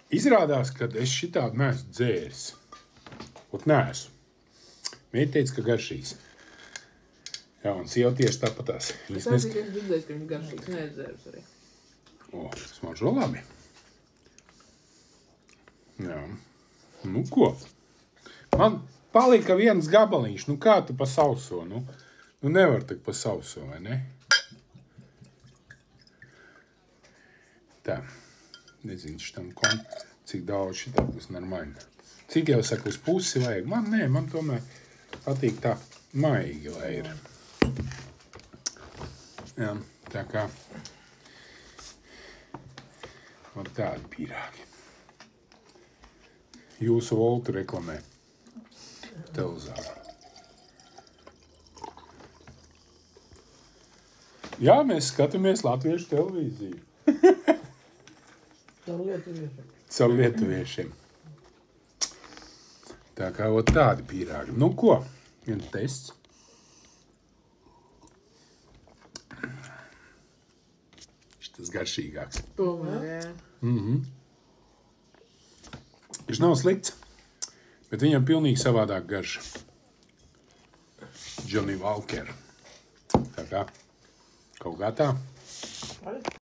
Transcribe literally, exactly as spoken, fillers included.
Izrādās, ka es šitādu neesmu dzēris. Ot neesmu. Mēģi teica, ka garšīgs. Jā, un sieva tieši tāpatās. Es esmu dzirdējis, ka viņš garšīgs needzērs arī. O, smaržo labi. Jā. Nu ko? Man palika viens gabaliņš. Nu kā tu pa sauso? Nu, nu nevar tak pa sauso, vai ne? Tā. Nezinu, šitam kon, cik daudz šitā būs normāli. Cik jau saka, uz pusi vajag? Man nē, man tomēr patīk tā maigi, lai ir. Jā, tā kā. Un tādi pīrāgi. Jūsu Voltu reklamē. Televizāru. Jā, mēs skatāmies latviešu televīziju. Caur lietuviešiem. Caur lietuviešiem. Tā kā ot tādi pīrāgi. Nu ko? Viens tests. Šitas garšīgāks. Tomēr, jā. Mhm. Viņš nav slikts, bet viņam pilnīgi savādāk garša. Johnny Walker. Tā kā kaut kā tā.